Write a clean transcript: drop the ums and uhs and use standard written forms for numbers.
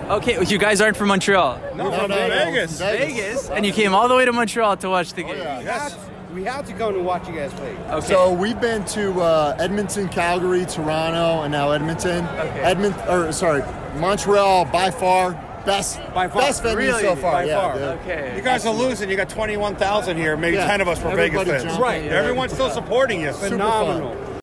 Okay, you guys aren't from Montreal. No, from Vegas. Vegas, and you came all the way to Montreal to watch the game. Yes. We have to come to watch you guys play. Okay. So we've been to Edmonton, Calgary, Toronto, and now Edmonton. Okay. Montreal by far best venue Really? so far. By yeah, far. dude. Okay. You guys are losing. You got 21,000 here. Maybe Yeah. 10 of us were Vegas Everybody fans. jumped. Right. Everyone's still supporting you. Super fun. Phenomenal.